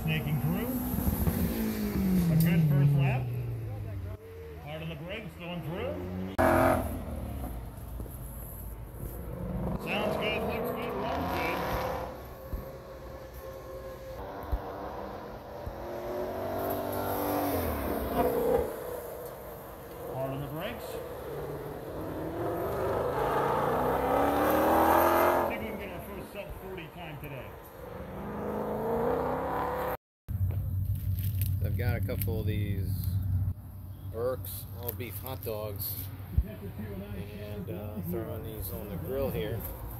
snaking through. A good first lap. Hard on the brakes, going through. Sounds good, looks good, runs good. Hard on the brakes. See if we can get our first sub 40 time today. I've got a couple of these Burke's all beef hot dogs and throwing these on the grill here.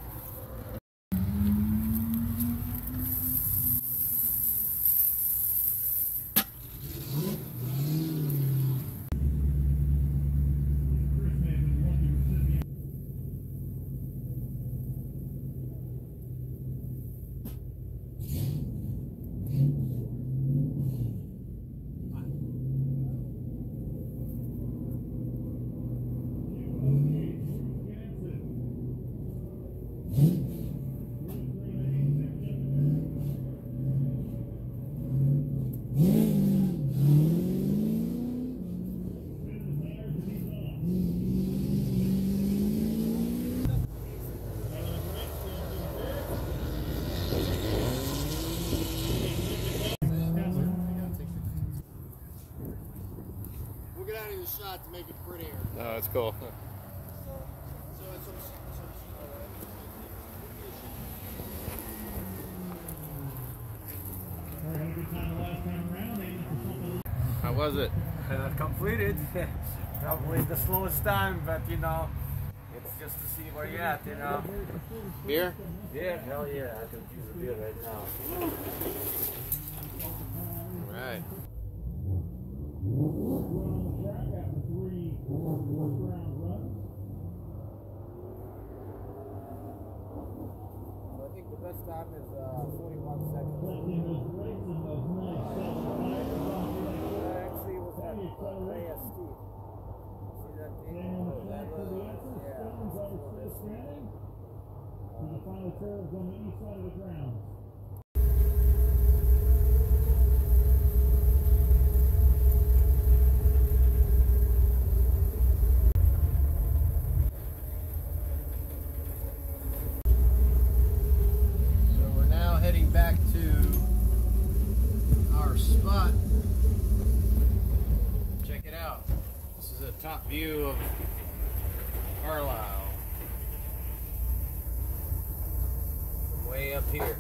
We'll get out of the shot to make it prettier. Oh, that's cool. So it's How was it? Completed. Probably the slowest time, but you know, it's just to see where you're at, you know. Beer? Yeah, hell yeah, I could use a beer right now. All right. I think the best time is 41 seconds. Actually, it was at AST. See that thing? That was, yeah. The final curves on the east side of the ground. So we're now heading back to our spot. Check it out. This is a top view of Carlisle. From way up here.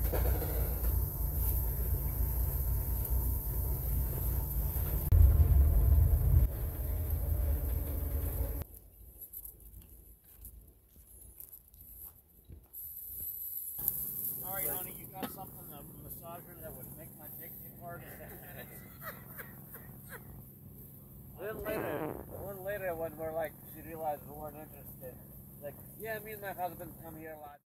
Alright, honey, you got something, a massager that would make my dick hard? Then later when we're like, she realized we weren't interested. Like, yeah, me and my husband come here a lot.